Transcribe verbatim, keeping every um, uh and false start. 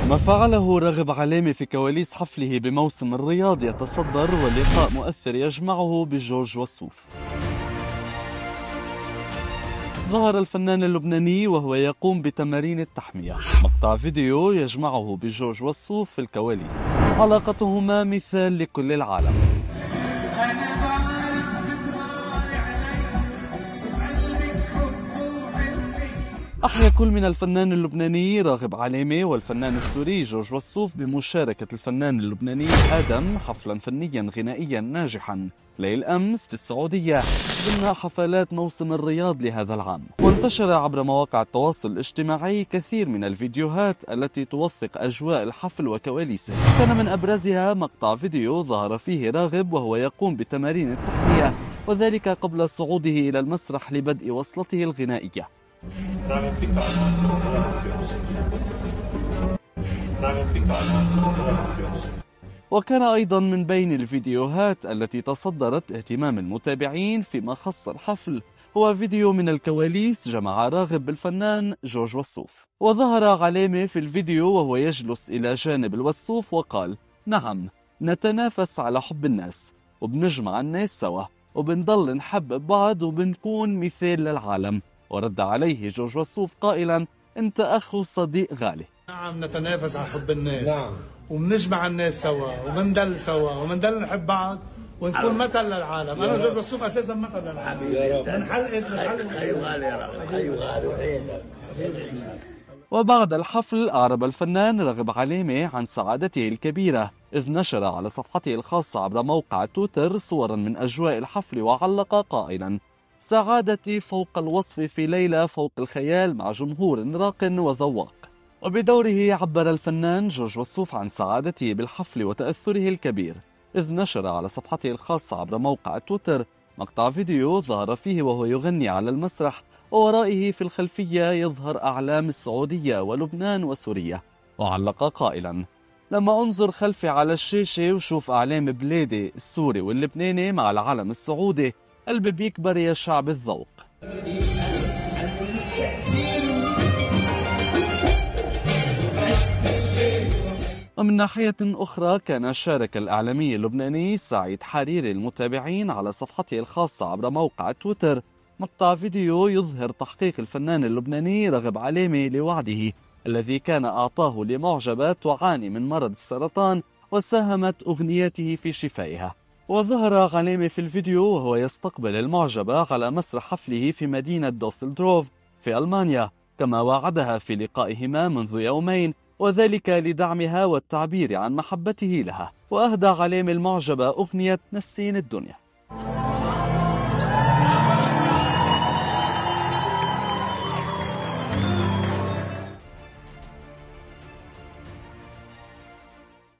ما فعله راغب علامة في كواليس حفله بموسم الرياض يتصدر، واللقاء مؤثر يجمعه بجورج وسوف. ظهر الفنان اللبناني وهو يقوم بتمارين التحمية. مقطع فيديو يجمعه بجورج وسوف في الكواليس. علاقتهما مثال لكل العالم. أحيا كل من الفنان اللبناني راغب علامة والفنان السوري جورج وسوف بمشاركة الفنان اللبناني آدم حفلا فنيا غنائيا ناجحا ليل أمس في السعودية ضمن حفلات موسم الرياض لهذا العام. وانتشر عبر مواقع التواصل الاجتماعي كثير من الفيديوهات التي توثق أجواء الحفل وكواليسه. كان من أبرزها مقطع فيديو ظهر فيه راغب وهو يقوم بتمارين التحمية، وذلك قبل صعوده إلى المسرح لبدء وصلته الغنائية. وكان أيضا من بين الفيديوهات التي تصدرت اهتمام المتابعين فيما خص الحفل هو فيديو من الكواليس جمع راغب بالفنان جورج وسوف. وظهر علامة في الفيديو وهو يجلس إلى جانب الوسوف وقال: نعم، نتنافس على حب الناس وبنجمع الناس سوا وبنضل نحب بعض وبنكون مثال للعالم. ورد عليه جورج وسوف قائلا: انت اخ وصديق غالي. نعم، نتنافس على حب الناس. نعم، وبنجمع الناس سوا وبندل سوا وبندل نحب بعض ونكون مثل للعالم. انا جورج وسوف اساسا مثل للعالم. من حلقه خيو غالي يا رب، خيو غالي. وبعد الحفل أعرب الفنان راغب علامة عن سعادته الكبيرة، إذ نشر على صفحته الخاصة عبر موقع تويتر صورا من أجواء الحفل وعلق قائلا: سعادتي فوق الوصف في ليلة فوق الخيال مع جمهور راق وذواق. وبدوره عبر الفنان جورج وسوف عن سعادته بالحفل وتأثره الكبير، إذ نشر على صفحته الخاصة عبر موقع تويتر مقطع فيديو ظهر فيه وهو يغني على المسرح، وورائه في الخلفية يظهر أعلام السعودية ولبنان وسوريا. وعلق قائلا: لما أنظر خلفي على الشاشة وشوف أعلام بلادي السوري واللبناني مع العلم السعودي، قلبي بيكبر يا شعب الذوق. ومن ناحية أخرى كان شارك الإعلامي اللبناني سعيد حريري المتابعين على صفحته الخاصة عبر موقع تويتر مقطع فيديو يظهر تحقيق الفنان اللبناني راغب علامة لوعده الذي كان أعطاه لمعجبة تعاني من مرض السرطان وساهمت أغنيته في شفائها. وظهر علامة في الفيديو وهو يستقبل المعجبة على مسرح حفله في مدينة دوسلدروف في ألمانيا، كما وعدها في لقائهما منذ يومين، وذلك لدعمها والتعبير عن محبته لها. وأهدى علامة المعجبة أغنية نسين الدنيا.